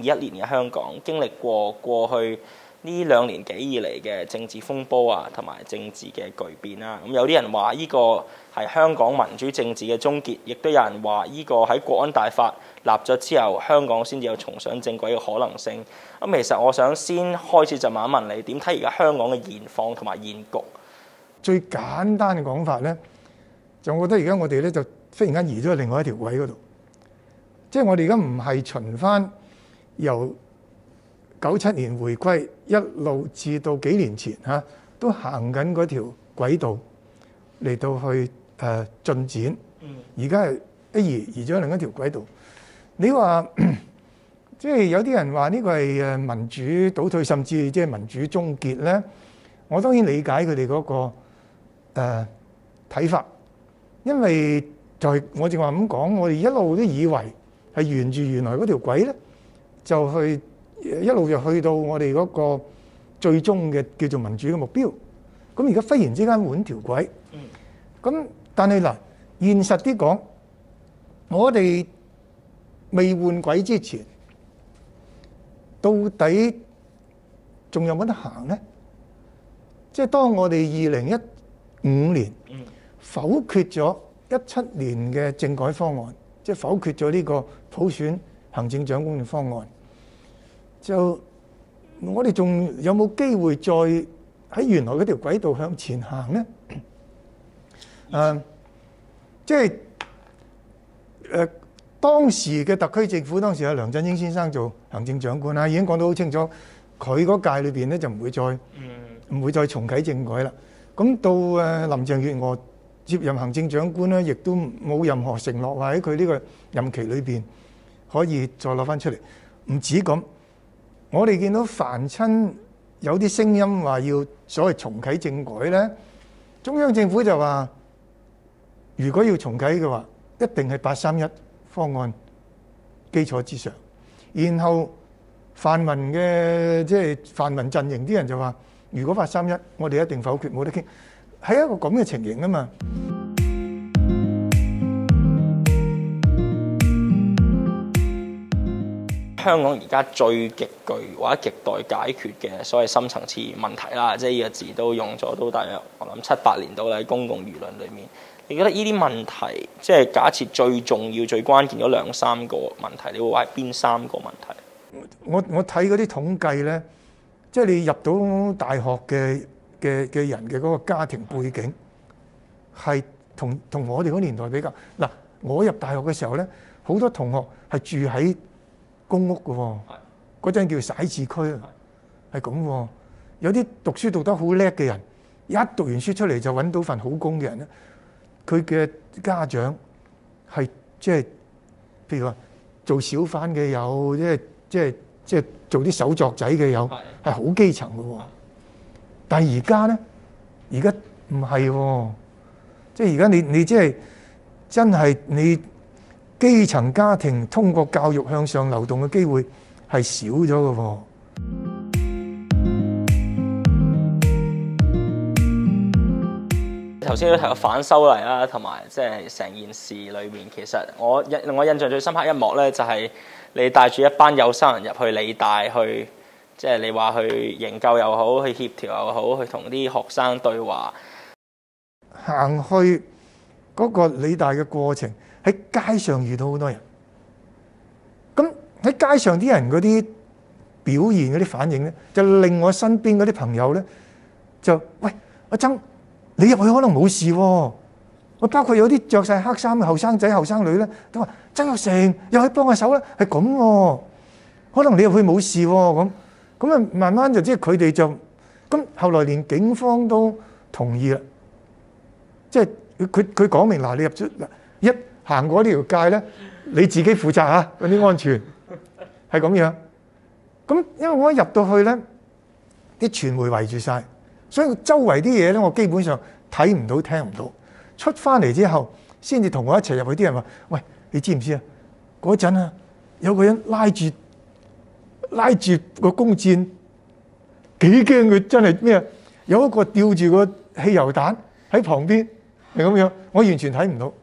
2021年嘅香港經歷過去呢2年幾以嚟嘅政治風波啊，同埋政治嘅巨變啦。咁有啲人話呢個係香港民主政治嘅終結，亦都有人話呢個喺國安大法立咗之後，香港先至有重上正軌嘅可能性。咁其實我想先開始就問一問你點睇而家香港嘅現況同埋現局？ 最簡單嘅講法咧，就我覺得而家我哋咧就忽然間移咗去另外一條軌嗰度，即係我哋而家唔係循翻由97年回歸一路至到幾年前嚇，都行緊嗰條軌道嚟到去進展。而家係移咗另一條軌道。你話即係有啲人話呢個係民主倒退，甚至即係民主終結咧。我當然理解佢哋嗰個睇法，因為就係我正話咁講，我哋一路都以為係沿住原來嗰條軌咧，就去一路就去到我哋嗰個最終嘅叫做民主嘅目標。咁而家忽然之間換條軌，咁但係嗱，現實啲講，我哋未換軌之前，到底仲有冇得行咧？即係當我哋2015年否決咗17年嘅政改方案，即係否決咗呢個普選行政長官嘅方案，就我哋仲有冇機會再喺原來嗰條軌道向前行咧？即係當時嘅特區政府，當時有梁振英先生做行政長官啦，已經講到好清楚，佢嗰屆裏邊咧就唔會再重啟政改啦。咁到林鄭月娥接任行政長官咧，亦都冇任何承諾話喺佢呢個任期裏邊可以再攞翻出嚟。唔止咁，我哋見到凡親有啲聲音話要所謂重啟政改咧，中央政府就話如果要重啟嘅話，一定係831方案基礎之上。然後泛民嘅即係泛民陣營啲人就話，如果831，我哋一定否決，冇得傾，係一個咁嘅情形啊嘛。 香港而家最極具或者亟待解決嘅所謂深層次問題啦，即係呢個字都用咗都大約我諗7-8年到啦，喺公共輿論裏面。你覺得呢啲問題，即係假設最重要、最關鍵嗰2-3個問題，你會話係邊3個問題？ 我睇嗰啲統計咧，即係你入到大學嘅人嘅嗰個家庭背景，係同我哋嗰年代比較。嗱，我入大學嘅時候咧，好多同學係住喺公屋嘅喎，嗰陣叫徙置區啊，係咁喎。有啲讀書讀得好叻嘅人，一讀完書出嚟就揾到份好工嘅人咧，佢嘅家長係即係譬如話做小販嘅有，即係做啲手作仔嘅有，係好基層嘅喎。但係而家咧，而家唔係喎，即係而家你即係真係你基層家庭通過教育向上流動嘅機會係少咗嘅喎。 頭先都提到反修例啦，同埋即係成件事裏面，其實我印象最深刻一幕咧，就係你帶住一班有心人入去理大去，即係你話去營救又好，去協調又好，去同啲學生對話。 行去嗰個理大嘅過程，喺街上遇到好多人。咁喺街上啲人嗰啲表現嗰啲反應咧，就令我身邊嗰啲朋友咧就喂，阿曾，你入去可能冇事喎。我包括有啲着晒黑衫嘅後生仔後生女咧，都話曾鈺成又去幫下手啦，係咁喎。可能你入去冇事喎，咁啊慢慢就即係佢哋就咁。後來連警方都同意啦，即係佢講明嗱，你入咗嗱一行過呢條街咧，你自己負責嚇嗰啲安全係咁樣。咁因為我一入到去咧，啲傳媒圍住晒，所以周圍啲嘢咧，我基本上睇唔到聽唔到。出翻嚟之後，先至同我一齊入去。啲人話：喂，你知唔知啊？嗰陣啊，有個人拉住個弓箭，幾驚佢真係咩啊？有一個吊住個汽油彈喺旁邊，係咁樣，我完全睇唔到。